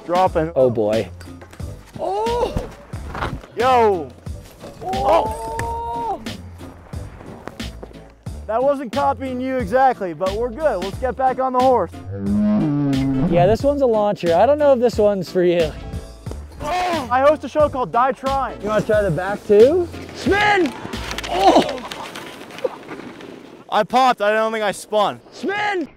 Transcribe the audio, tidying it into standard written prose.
Dropping. Oh boy. Oh! Yo! Oh! That wasn't copying you exactly, but we're good. Let's get back on the horse. Yeah, this one's a launcher. I don't know if this one's for you. Oh! I host a show called Die Trying. You want to try the back too? Spin! Oh! I popped. I don't think I spun. Spin!